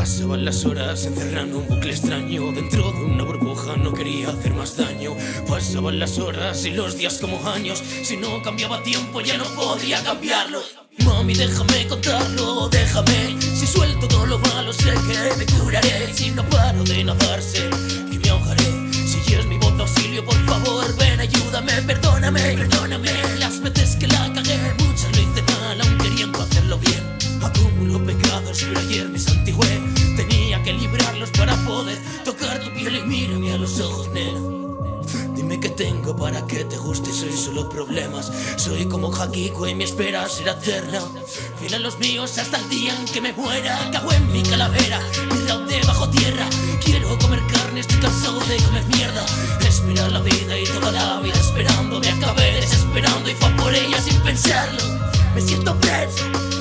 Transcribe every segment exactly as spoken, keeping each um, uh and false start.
Pasaban las horas encerrado en un bucle extraño. Dentro de una burbuja no quería hacer más daño. Pasaban las horas y los días como años. Si no cambiaba tiempo ya no podía cambiarlo. Mami, déjame contarlo, déjame. Si suelto todo lo malo sé que me curaré. Si no paro de nadar sé que me ahogaré. Si es mi voz de auxilio, por favor ven, ayúdame, perdóname, perdóname. Las veces que la cagué, muchas lo hice mal, aún queriendo hacerlo bien. Acumulo pecados, pero ayer me santigué. Tenía que librarlos para poder tocar tu piel y mírame a los ojos, nena. Dime qué tengo para que te guste, soy solo problemas. Soy como Hakiko y mi espera será eterna. Fiel los míos hasta el día en que me muera. Cago en mi calavera, mi rap de bajo tierra. Quiero comer carne, estoy cansado de comer mierda. Esperar la vida y toda la vida esperando. Me acabé desesperando y fue por ella sin pensarlo. Me siento preso,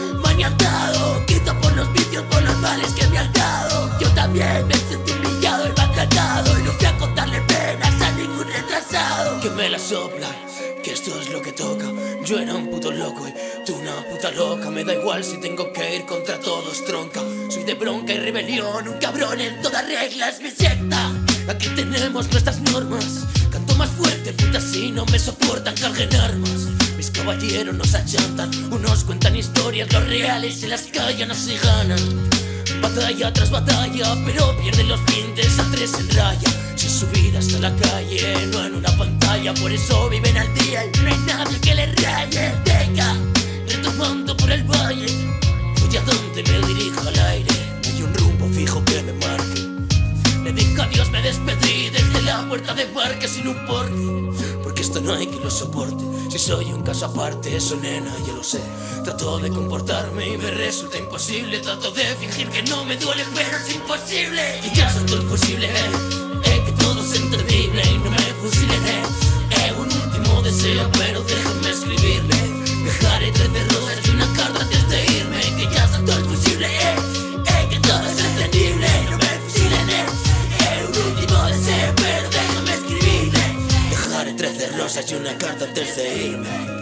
maniatado, quito por los vicios, por los males que me han dado. Yo también me sentí humillado y maltratado, y no fui a contarle penas a ningún retrasado. Que me la sopla, que esto es lo que toca. Yo era un puto loco y tú una puta loca. Me da igual si tengo que ir contra todos, tronca. Soy de bronca y rebelión, un cabrón en todas reglas, mi secta. Aquí tenemos nuestras normas. Canto más fuerte, puta, si no me soportan, carguen armas. Mis caballeros nos achantan, unos cuentan historias, los reales se las callan, así ganan. Batalla tras batalla, pero pierden los findes a tres en raya. Sin subir hasta la calle, no en una pantalla. Por eso viven al día y no hay nadie que les raye. Venga, retomando por el valle, voy a donde me dirijo al aire. No hay un rumbo fijo que me marque. Le dije adiós, me despedí desde la puerta de embarque sin un porqué. Porque esto no hay que lo soporte. Si soy un caso aparte, eso nena, ya lo sé. Trato de comportarme y me resulta imposible. Trato de fingir que no me duele, pero es imposible. Y ya son todo el fusible, eh, eh, que todo es entendible y no me fusilaré. Eh, un último deseo, pero déjame escribirle. Dejaré trece rosas y una carta antes de irme. Que ya son todo el fusible, eh, eh, que todo es entendible y no me fusilen, eh. Eh, un último deseo, pero déjame escribirle. Dejaré trece rosas y una carta antes de irme.